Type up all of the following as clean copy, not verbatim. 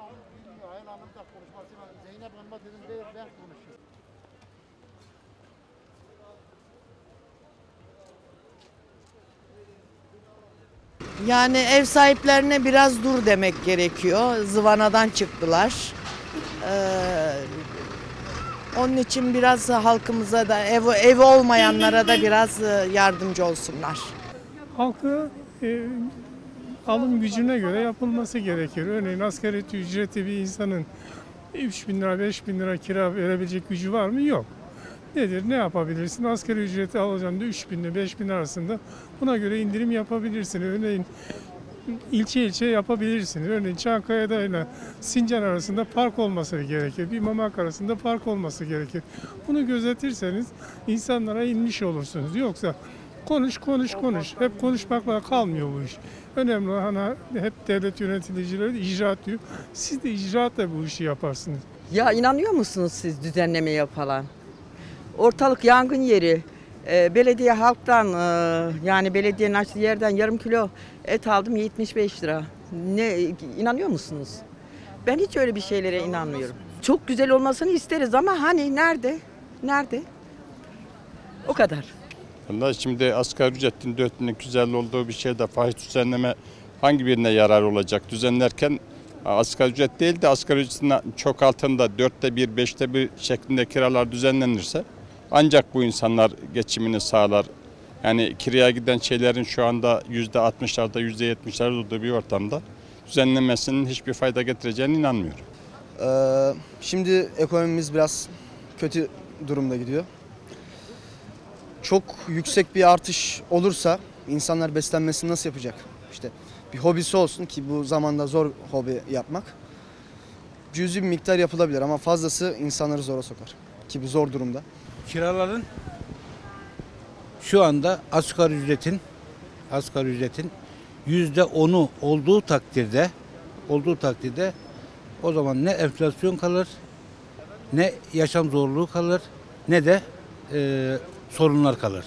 Hayal Hanım da konuşmasıyla Zeynep Hanım'a dedim ben konuşuyorum. Yani ev sahiplerine biraz dur demek gerekiyor. Zıvanadan çıktılar. Onun için biraz halkımıza da ev olmayanlara da biraz yardımcı olsunlar. Halkı alım gücüne göre yapılması gerekir. Örneğin asgari ücreti bir insanın 3 bin lira, 5 bin lira kira verebilecek gücü var mı? Yok. Nedir? Ne yapabilirsin? Asgari ücreti alacağım da 3 bin ile 5 bin arasında buna göre indirim yapabilirsin. Örneğin ilçe ilçe yapabilirsin. Örneğin Çankaya'da ile Sincan arasında park olması gerekir. Bir Mamak arasında park olması gerekir. Bunu gözetirseniz insanlara inmiş olursunuz. Yoksa konuş konuş konuş. Hep konuşmakla kalmıyor bu iş. Önemli olan hep devlet yöneticileri icraat diyor. Siz de icraatla bu işi yaparsınız. Ya inanıyor musunuz siz düzenlemeye falan? Ortalık yangın yeri. Belediye halktan yani belediyenin açtığı yerden yarım kilo et aldım 75 lira. İnanıyor musunuz? Ben hiç öyle bir şeylere inanmıyorum. Çok güzel olmasını isteriz ama hani nerede? Nerede? O kadar. Vallahi şimdi asgari ücretin 4250 olduğu bir şeyde faiz düzenleme hangi birine yarar olacak? Düzenlerken asgari ücret değil de asgari ücretin çok altında 4'te 1, 5'te 1 şeklinde kiralar düzenlenirse ancak bu insanlar geçimini sağlar. Yani kiraya giden şeylerin şu anda %60'larda %70'lerde olduğu bir ortamda düzenlenmesinin hiçbir fayda getireceğine inanmıyorum. Şimdi ekonomimiz biraz kötü durumda gidiyor. Çok yüksek bir artış olursa insanlar beslenmesini nasıl yapacak? İşte bir hobisi olsun ki bu zamanda zor hobi yapmak. Cüzi bir miktar yapılabilir ama fazlası insanları zora sokar ki bu zor durumda. Kiraların şu anda asgari ücretin %10'u olduğu takdirde o zaman ne enflasyon kalır, ne yaşam zorluğu kalır, ne de sorunlar kalır.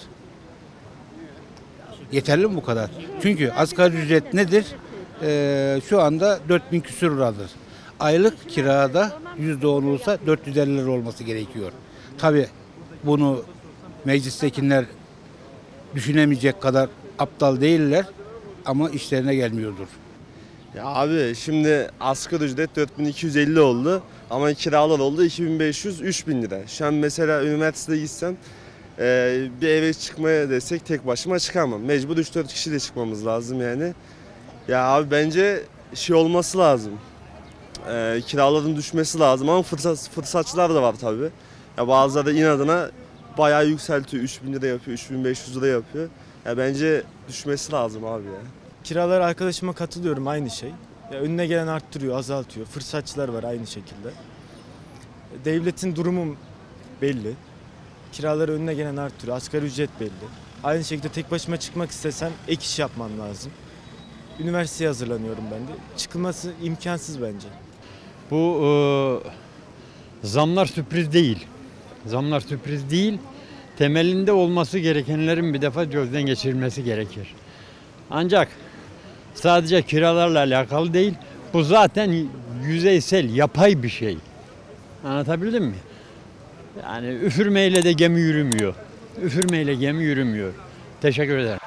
Yeterli mi bu kadar? Çünkü asgari ücret nedir? Şu anda 4000 küsur liradır. Aylık kirada %10 olsa 450 lira olması gerekiyor. Tabii bunu meclistekiler düşünemeyecek kadar aptal değiller ama işlerine gelmiyordur. Ya abi şimdi asgari ücret 4250 oldu ama kiralar oldu 2500-3000 lira. Şu an mesela üniversitede gitsem bir eve çıkmaya desek tek başıma çıkamam. Mecbur 3-4 kişiyle çıkmamız lazım yani. Ya abi bence şey olması lazım. Kiraların düşmesi lazım ama fırsatçılar da var tabii. Ya bazıları inadına bayağı yükseltiyor. 3000 lira yapıyor, 3500 lira yapıyor. Ya bence düşmesi lazım abi ya. Kiralar arkadaşıma katılıyorum aynı şey. Ya önüne gelen arttırıyor, azaltıyor. Fırsatçılar var aynı şekilde. Devletin durumu belli. Kiraları önüne gelen arttırıyor. Asgari ücret belli. Aynı şekilde tek başıma çıkmak istesem ek iş yapmam lazım. Üniversiteye hazırlanıyorum ben de. Çıkılması imkansız bence. Bu zamlar sürpriz değil. Zamlar sürpriz değil. Temelinde olması gerekenlerin bir defa gözden geçirilmesi gerekir. Ancak sadece kiralarla alakalı değil. Bu zaten yüzeysel, yapay bir şey. Anlatabildim mi? Yani üfürmeyle de gemi yürümüyor. Üfürmeyle gemi yürümüyor. Teşekkür ederim.